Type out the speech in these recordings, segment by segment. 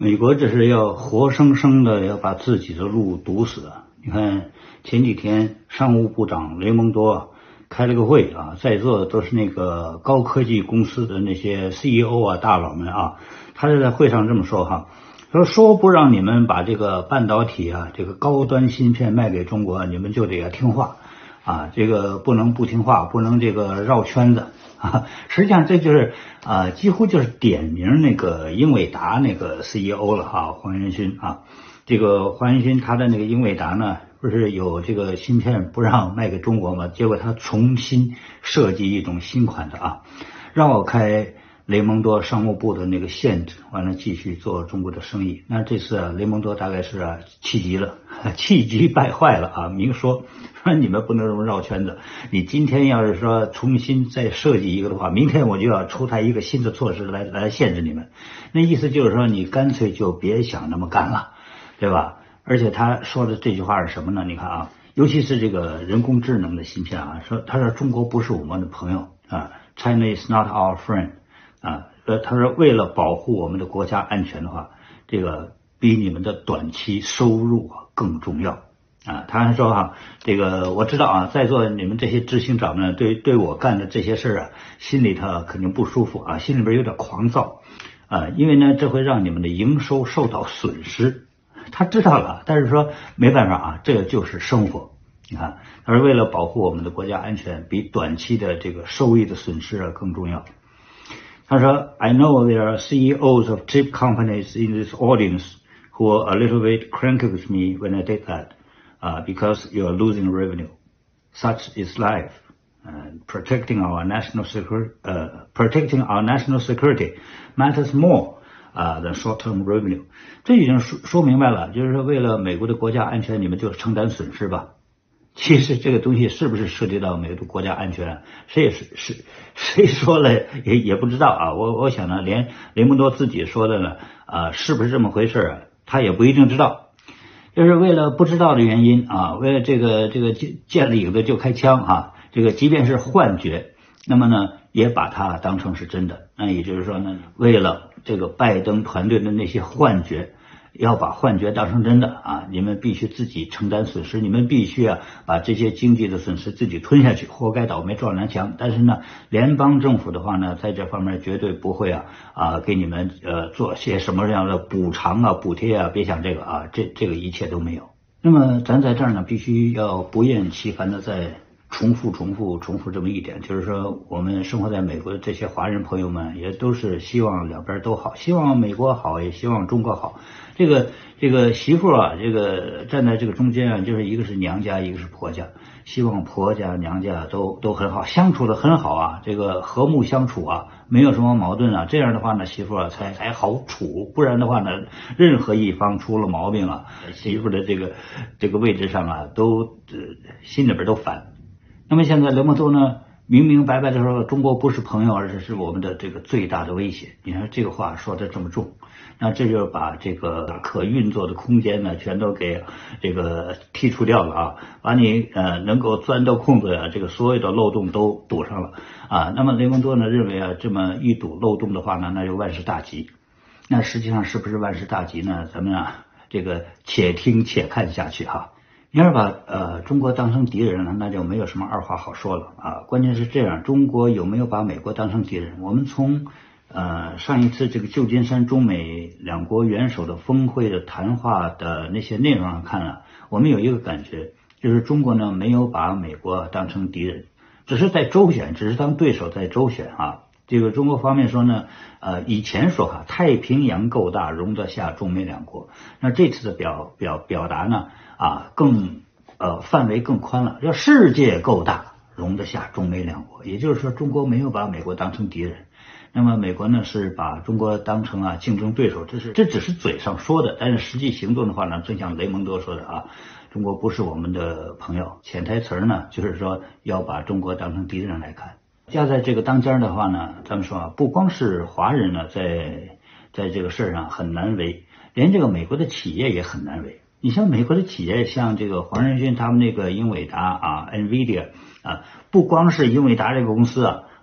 美国这是要活生生的要把自己的路堵死啊！你看前几天商务部长雷蒙多开了个会啊，在座的都是那个高科技公司的那些 CEO 啊大佬们啊，他是在会上这么说哈，说不让你们把这个半导体啊这个高端芯片卖给中国，你们就得听话啊，这个不能不听话，不能这个绕圈子。实际上这就是几乎就是点名那个英伟达那个 CEO 了哈，黄仁勋啊，这个黄仁勋他的那个英伟达呢，不是有这个芯片不让卖给中国吗？结果他重新设计一种新款的啊，绕开雷蒙多商务部的那个限制，完了继续做中国的生意。那这次雷蒙多大概是气急了，气急败坏了啊，明说你们不能这么绕圈子，你今天要是说重新再设计一个的话，明天我就要出台一个新的措施来限制你们。那意思就是说你干脆就别想那么干了，对吧？而且他说的这句话是什么呢？你看啊，尤其是这个人工智能的芯片啊，他说中国不是我们的朋友啊 ，China is not our friend 啊，他说为了保护我们的国家安全的话，这个比你们的短期收入更重要。他还说这个我知道啊，在座你们这些执行长们对我干的这些事啊，心里头肯定不舒服啊，心里边有点狂躁因为呢这会让你们的营收受到损失。他知道了，但是说没办法这个就是生活。你看，他说为了保护我们的国家安全，比短期的这个收益的损失更重要。他说 I know there are CEOs of chip companies in this audience who were a little bit cranky with me when I did that.Because you are losing revenue. Such is life. Protecting our national security matters more than short-term revenue. 这已经说明白了，就是说为了美国的国家安全，你们就承担损失吧。其实这个东西是不是涉及到美国的国家安全，谁说了也不知道啊。我想呢，连雷蒙多自己说的呢，是不是这么回事他也不一定知道。就是为了不知道的原因为了这个见了影子就开枪这个即便是幻觉，那么呢也把它当成是真的。那也就是说呢，为了这个拜登团队的那些幻觉，要把幻觉当成真的你们必须自己承担损失，你们必须把这些经济的损失自己吞下去，活该倒霉撞南墙。但是呢，联邦政府的话呢，在这方面绝对不会给你们做些什么样的补偿补贴别想这个这个一切都没有。那么咱在这儿呢，必须要不厌其烦的再重复这么一点，就是说我们生活在美国的这些华人朋友们也都是希望两边都好，希望美国好，也希望中国好。这个媳妇这个站在这个中间就是一个是娘家，一个是婆家，希望婆家娘家都很好，相处的很好这个和睦相处没有什么矛盾这样的话呢，媳妇才好处，不然的话呢，任何一方出了毛病媳妇的这个位置上都心里边都烦。那么现在雷蒙多呢，明明白白的说中国不是朋友，而是我们的这个最大的威胁。你看这个话说的这么重，那这就是把这个可运作的空间呢全都给这个剔除掉了把你能够钻到空子这个所有的漏洞都堵上了那么雷蒙多呢认为这么一堵漏洞的话呢，那就万事大吉。那实际上是不是万事大吉呢？咱们这个且听且看下去你要是把中国当成敌人了，那就没有什么二话好说了关键是这样，中国有没有把美国当成敌人？我们从上一次这个旧金山中美两国元首的峰会的谈话的那些内容上看我们有一个感觉，就是中国呢没有把美国当成敌人，只是在周旋，只是当对手在周旋这个中国方面说呢以前说太平洋够大，容得下中美两国。那这次的表达呢更范围更宽了，叫世界够大，容得下中美两国。也就是说，中国没有把美国当成敌人，那么美国呢是把中国当成竞争对手，这只是嘴上说的，但是实际行动的话呢，正像雷蒙多说的中国不是我们的朋友。潜台词呢就是说要把中国当成敌人来看。加在这个当间的话呢，咱们说不光是华人呢在这个事上很难为，连这个美国的企业也很难为。你像美国的企业，像这个黄仁勋他们那个英伟达NVIDIA不光是英伟达这个公司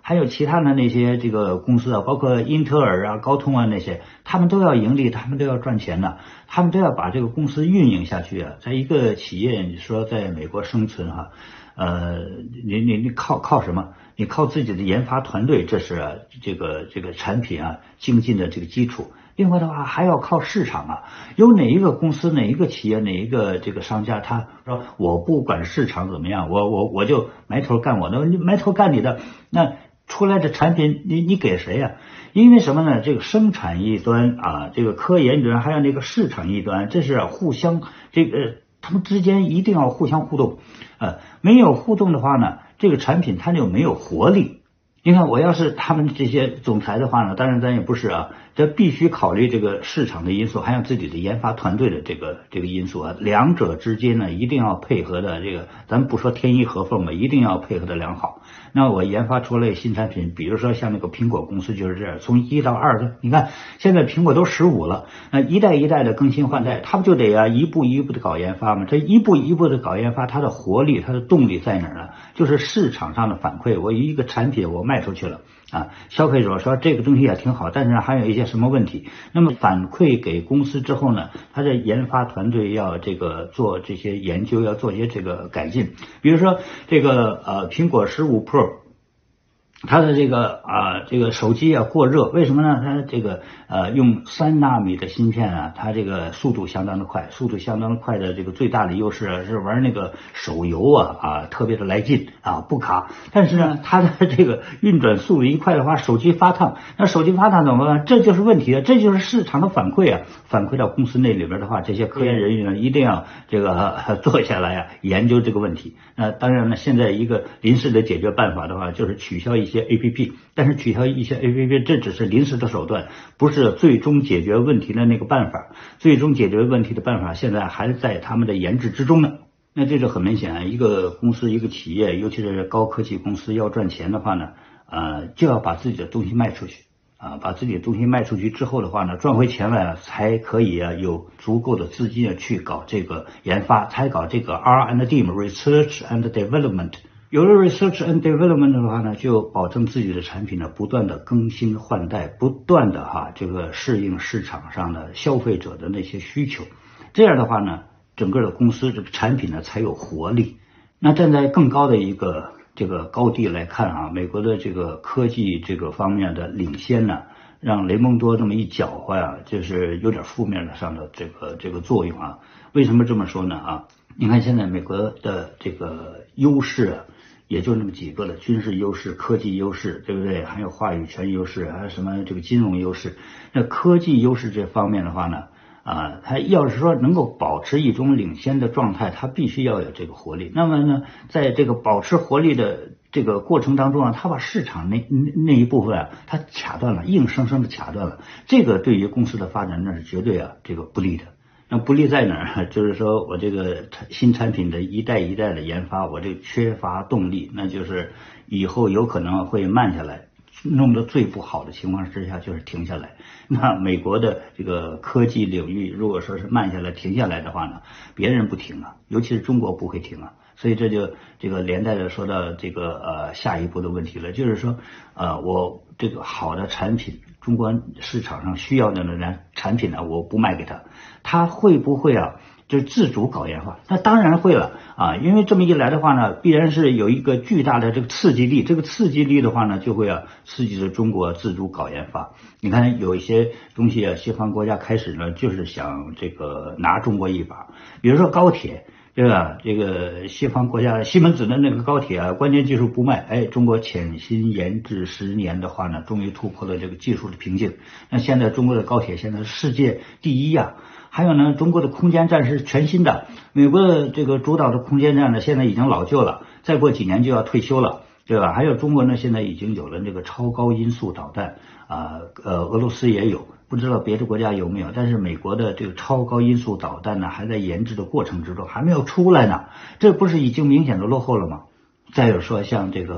还有其他的那些这个公司啊，包括英特尔啊、高通啊那些，他们都要盈利，他们都要赚钱的，他们都要把这个公司运营下去啊。在一个企业，你说在美国生存哈，你靠什么？你靠自己的研发团队，这是这个产品啊精进的这个基础。另外的话还要靠市场啊，有哪一个公司、哪一个企业、哪一个这个商家，他说我不管市场怎么样，我就埋头干我的，你埋头干你的，那出来的产品你给谁呀？因为什么呢？这个生产一端啊，这个科研一端，还有那个市场一端，这是互相他们之间一定要互相互动，没有互动的话呢，这个产品它就没有活力。你看，我要是他们这些总裁的话呢，当然咱也不是啊，这必须考虑这个市场的因素，还有自己的研发团队的这个因素啊，两者之间呢一定要配合的这个，咱不说天衣无缝吧，一定要配合的良好。那我研发出来新产品，比如说像那个苹果公司就是这样，从1到2个，你看现在苹果都15了，那一代一代的更新换代，他不就得一步一步的搞研发吗？这一步一步的搞研发，它的活力、它的动力在哪儿呢？就是市场上的反馈，我一个产品我卖出去了啊，消费者说这个东西也挺好，但是还有一些什么问题，那么反馈给公司之后呢，他的研发团队要这个做这些研究，要做一些这个改进，比如说这个苹果15 Pro。它的这个手机啊过热，为什么呢？它这个用3纳米的芯片啊，它这个速度相当的快，的这个最大的优势啊是玩那个手游啊特别的来劲啊不卡，但是呢它的这个运转速度一快的话，手机发烫，那手机发烫怎么办？这就是问题啊，这就是市场的反馈啊，反馈到公司那里边的话，这些科研人员一定要这个坐下来研究这个问题。那当然呢，现在一个临时的解决办法的话，就是取消一些 APP， 但是取消一些 APP 这只是临时的手段，不是最终解决问题的那个办法。最终解决问题的办法现在还在他们的研制之中呢。那这就很明显，一个公司一个企业，尤其是高科技公司要赚钱的话呢，就要把自己的东西卖出去。把自己的东西卖出去之后的话呢，赚回钱来才可以有足够的资金去搞这个研发，才搞这个 R&D Research and Development。有了 Research and Development 的话呢，就保证自己的产品呢不断的更新换代，不断的这个适应市场上的消费者的那些需求。这样的话呢，整个的公司这个产品呢才有活力。那站在更高的一个这个高地来看美国的这个科技这个方面的领先呢，让雷蒙多这么一搅和就是有点负面上的这个作用啊。为什么这么说呢你看现在美国的这个优势也就那么几个了，军事优势、科技优势，对不对？还有话语权优势，还有什么这个金融优势。那科技优势这方面的话呢，它要是说能够保持一种领先的状态，它必须要有这个活力。那么呢，在这个保持活力的这个过程当中它把市场那一部分它卡断了，硬生生的卡断了。这个对于公司的发展那是绝对这个不利的。那不利在哪儿？就是说我这个新产品的一代一代的研发，我这个缺乏动力，那就是以后有可能会慢下来。弄得最不好的情况之下就是停下来。那美国的这个科技领域如果说是慢下来停下来的话呢，别人不停尤其是中国不会停所以这就这个连带着说到这个下一步的问题了，就是说我这个好的产品，中国市场上需要的产品呢，我不卖给他会不会就是自主搞研发？那当然会了因为这么一来的话呢，必然是有一个巨大的这个刺激力，这个刺激力的话呢，就会刺激着中国自主搞研发。你看有一些东西西方国家开始呢，就是想这个拿中国一把，比如说高铁。对吧？这个西方国家西门子的那个高铁关键技术不卖，中国潜心研制10年的话呢，终于突破了这个技术的瓶颈。那现在中国的高铁现在是世界第一还有呢，中国的空间站是全新的，美国的这个主导的空间站呢，现在已经老旧了，再过几年就要退休了，对吧？还有中国呢，现在已经有了那个超高音速导弹俄罗斯也有。不知道别的国家有没有，但是美国的这个超高音速导弹呢，还在研制的过程之中，还没有出来呢，这不是已经明显的落后了吗？再有说像这个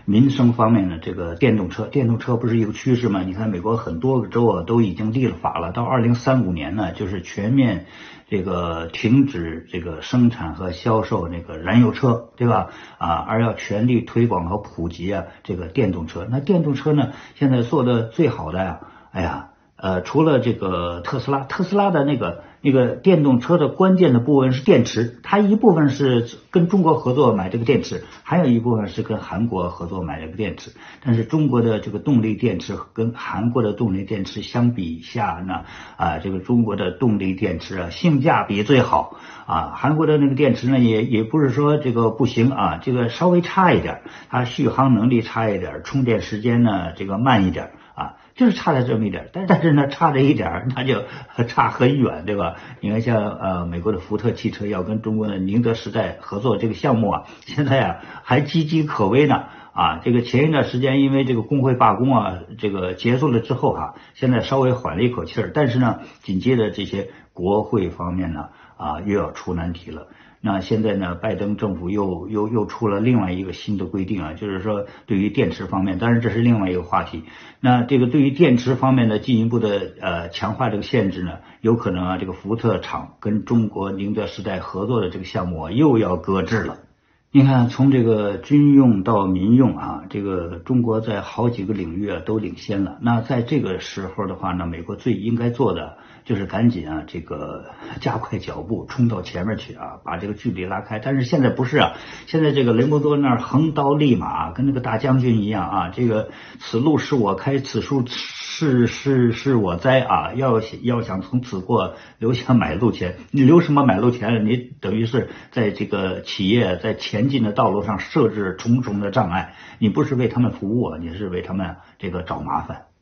民生方面呢，这个电动车不是一个趋势吗？你看美国很多个州啊都已经立了法了，到2035年呢，就是全面这个停止这个生产和销售那个燃油车，对吧？而要全力推广和普及这个电动车。那电动车呢，现在做的最好的除了这个特斯拉的那个电动车的关键的部分是电池，它一部分是跟中国合作买这个电池，还有一部分是跟韩国合作买这个电池。但是中国的这个动力电池跟韩国的动力电池相比下呢，这个中国的动力电池性价比最好韩国的那个电池呢也不是说这个不行这个稍微差一点，它续航能力差一点，充电时间呢这个慢一点就是差了这么一点，但是呢，差这一点那就差很远，对吧？你看像美国的福特汽车要跟中国的宁德时代合作这个项目现在还岌岌可危呢这个前一段时间因为这个工会罢工这个结束了之后现在稍微缓了一口气儿，但是呢，紧接着这些国会方面呢又要出难题了。那现在呢，拜登政府又出了另外一个新的规定就是说对于电池方面，当然这是另外一个话题。那这个对于电池方面的进一步的强化这个限制呢，有可能这个福特厂跟中国宁德时代合作的这个项目又要搁置了。你看，从这个军用到民用这个中国在好几个领域都领先了。那在这个时候的话呢，美国最应该做的就是赶紧这个加快脚步，冲到前面去把这个距离拉开。但是现在不是现在这个雷蒙多那儿横刀立马，跟那个大将军一样这个此路是我开，此树是我栽要想从此过留下买路钱，你留什么买路钱？你等于是在这个企业在前进的道路上设置重重的障碍，你不是为他们服务你是为他们这个找麻烦。